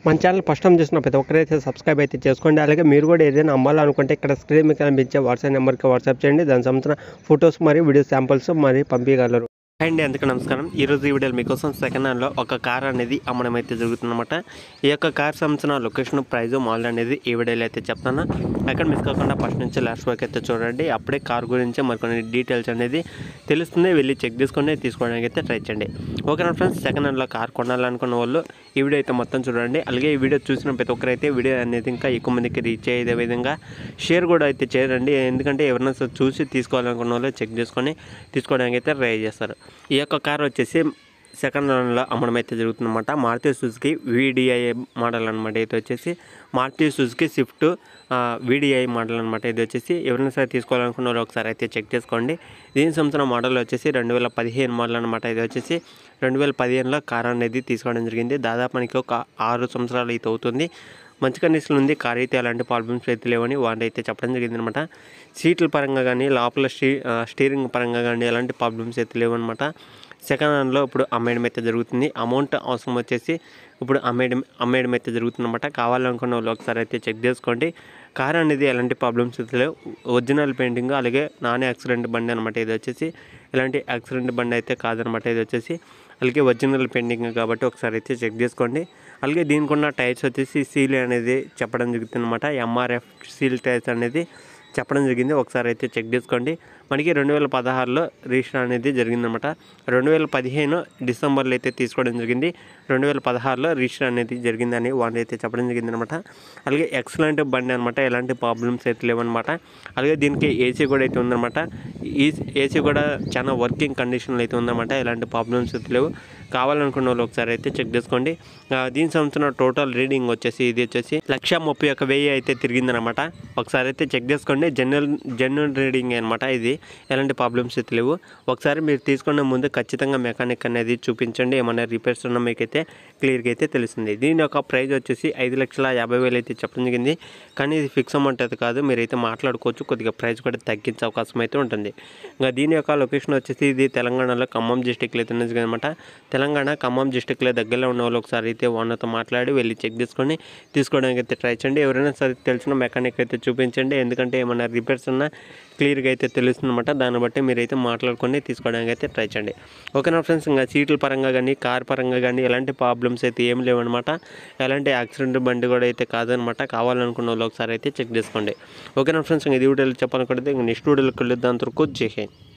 మన channel first time చూసిన ప్రతి ఒక్కరైతే సబ్స్క్రైబ్ అయితే చేసుకోండి. అలాగే మీరు కూడా ఏదైనా అమ్మాలనుకుంటే ఇక్కడ స్క్రీన్ మీద కనిపించే వాట్సాప్ నెంబర్కి వాట్సాప్ చేయండి. దానికి సంబంధించిన ఫొటోస్ మరియు వీడియో శాంపుల్స్ మరి పంపించగలరు. అండి అందుకు నమస్కారం. ఈరోజు ఈ వీడియోలో మీకోసం సెకండ్ హ్యాండ్లో ఒక కార్ అనేది అమ్మడం అయితే జరుగుతుందన్నమాట. ఈ యొక్క కార్ సంబంధించిన లొకేషన్, ప్రైజు, మోడల్ అనేది ఈ వీడియోలో అయితే చెప్తాను. అక్కడ మిస్ కాకుండా ఫస్ట్ నుంచి లాస్ట్ వరకు అయితే చూడండి. అప్పుడే కార్ గురించి మరికొన్ని డీటెయిల్స్ అనేది తెలుస్తుంది. వెళ్ళి చెక్ చేసుకొని తీసుకోవడానికి అయితే ట్రై చేయండి. ఓకేనా ఫ్రెండ్స్, సెకండ్ హ్యాండ్లో కార్ కొనాలనుకున్న వాళ్ళు ఈ వీడియో అయితే మొత్తం చూడండి. అలాగే ఈ వీడియో చూసిన ప్రతి ఒక్కరైతే వీడియో అనేది ఇంకా ఎక్కువ మందికి రీచ్ అయ్యే విధంగా షేర్ కూడా అయితే చేయండి. ఎందుకంటే ఎవరైనా చూసి తీసుకోవాలనుకున్న వాళ్ళు చెక్ చేసుకొని తీసుకోవడానికి అయితే ట్రై చేస్తారు. ఈ యొక్క కార్ వచ్చేసి సెకండ్ హ్యాండ్లో అమ్మడం అయితే జరుగుతుందన్నమాట. మారుతి సుజుకి VDI మోడల్ అనమాట. ఇది వచ్చేసి Maruti Suzuki Swift VDI model అనమాట. ఇది వచ్చేసి ఎవరైనా సరే తీసుకోవాలనుకున్న వాళ్ళు ఒకసారి అయితే చెక్ చేసుకోండి. దీని సంవత్సరం మోడల్ వచ్చేసి 2015 మోడల్ అనమాట. ఇది వచ్చేసి 2015లో కార్ అనేది తీసుకోవడం జరిగింది. దాదాపు మనకి ఒక 6 సంవత్సరాలు అయితే అవుతుంది. మంచి కండిషన్ ఉంది. కార్ అయితే ఎలాంటి ప్రాబ్లమ్స్ అయితే లేవని వాళ్ళు అయితే చెప్పడం జరిగింది అనమాట. సీట్ల పరంగా కానీ లోపల స్టీరింగ్ పరంగా కానీ ఎలాంటి ప్రాబ్లమ్స్ అయితే లేవన్నమాట. సెకండ్ హ్యాండ్లో ఇప్పుడు అమ్మేయడం అయితే జరుగుతుంది. అమౌంట్ అవసరం వచ్చేసి ఇప్పుడు అమ్మేయడం అయితే జరుగుతుందన్నమాట. కావాలనుకున్న వాళ్ళు ఒకసారి అయితే చెక్ చేసుకోండి. కార్ అనేది ఎలాంటి ప్రాబ్లమ్స్ అయితే లేవు. ఒరిజినల్ పెయింటింగ్, అలాగే నాన్ యాక్సిడెంట్ బండి అనమాట. ఇది వచ్చేసి ఎలాంటి యాక్సిడెంట్ బండి అయితే కాదనమాట. ఇది వచ్చేసి అలాగే ఒరిజినల్ పెయింటింగ్ కాబట్టి ఒకసారి అయితే చెక్ చేసుకోండి. అలాగే దీనికి ఉన్న టైర్స్ వచ్చేసి సీల్ అనేది చెప్పడం జరుగుతుంది అనమాట. MRF సీల్ టైర్స్ అనేది చెప్పడం జరిగింది. ఒకసారి అయితే చెక్ చేసుకోండి. మనకి 2016లో రిజిస్టర్ అనేది జరిగిందనమాట. 2015 డిసెంబర్లో అయితే తీసుకోవడం జరిగింది. 2016లో రిజిస్టర్ అనేది జరిగిందని వాళ్ళు అయితే చెప్పడం జరిగిందనమాట. అలాగే ఎక్సలెంట్ బండి అనమాట. ఎలాంటి ప్రాబ్లమ్స్ అయితే లేవన్నమాట. అలాగే దీనికి AC కూడా అయితే ఉందన్నమాట. ఈ AC కూడా చాలా వర్కింగ్ కండిషన్లో అయితే ఉందన్నమాట. ఎలాంటి ప్రాబ్లమ్స్ అయితే లేవు. కావాలనుకున్న వాళ్ళు ఒకసారి అయితే చెక్ చేసుకోండి. దీని సంవత్సరం టోటల్ రీడింగ్ వచ్చేసి ఇది వచ్చేసి 131,000 అయితే తిరిగిందనమాట. ఒకసారి అయితే చెక్ చేసుకోండి. జెన్యున్ రీడింగ్ అనమాట. ఇది ఎలాంటి ప్రాబ్లమ్స్ అయితే లేవు. ఒకసారి మీరు తీసుకునే ముందు ఖచ్చితంగా మెకానిక్ అనేది చూపించండి. ఏమైనా రిపేర్స్ ఉన్నా మీకైతే క్లియర్గా అయితే తెలుస్తుంది. దీని యొక్క ప్రైస్ వచ్చేసి 5,50,000 అయితే చెప్పడం జరిగింది. కానీ ఇది ఫిక్స్ అమౌంట్ అయితే కాదు. మీరైతే మాట్లాడుకోవచ్చు. కొద్దిగా ప్రైస్ కూడా తగ్గించే అవకాశం అయితే ఉంటుంది. ఇంకా దీని యొక్క లొకేషన్ వచ్చేసి ఇది తెలంగాణలో ఖమ్మం డిస్టిక్లో అయితే ఉన్నది అనమాట. తెలంగాణ ఖమ్మం డిస్టిక్లో దగ్గరలో ఉన్న వాళ్ళు ఒకసారి అయితే ఓనర్తో మాట్లాడి వెళ్ళి చెక్ చేసుకొని తీసుకోవడానికి అయితే ట్రై చేయండి. ఎవరైనా సరే తెలిసిన మెకానిక్ అయితే చూపించండి. ఎందుకంటే ఏమైనా రిపేర్స్ ఉన్నా క్లియర్గా అయితే తెలుస్తుంది అనమాట. దాన్ని బట్టి మీరైతే మాట్లాడుకొని తీసుకోవడానికి అయితే ట్రై చేయండి. ఓకేనా ఫ్రెండ్స్, ఇంకా సీట్ల పరంగా కానీ కార్ పరంగా కానీ ఎలాంటి ప్రాబ్లమ్స్ అయితే ఏం లేవన్నమాట. ఎలాంటి యాక్సిడెంట్ బండి కూడా అయితే కాదనమాట. కావాలనుకున్న వాళ్ళు ఒకసారి అయితే చెక్ చేసుకోండి. ఓకేనా ఫ్రెండ్స్, ఇది వీడియోలో చెప్పాలనుకుంటే నెక్స్ట్ వీడియోలో కలుద్దాం. అంతవరకు జై హింద్.